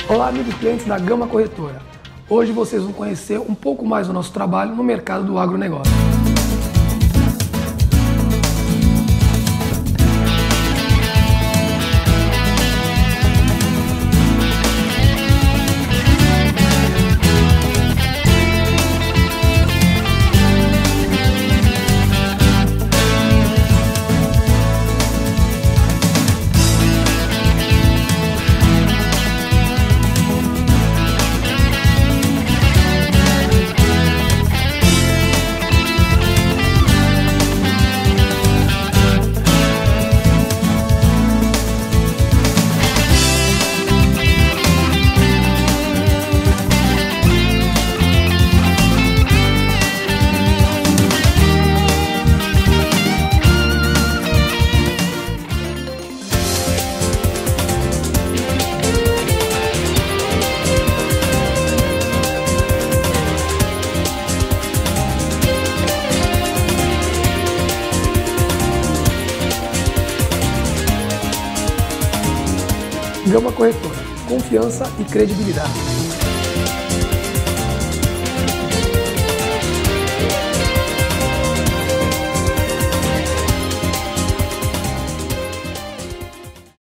Olá, amigos clientes da Gama Corretora. Hoje vocês vão conhecer um pouco mais do nosso trabalho no mercado do agronegócio. Gama Corretora, confiança e credibilidade.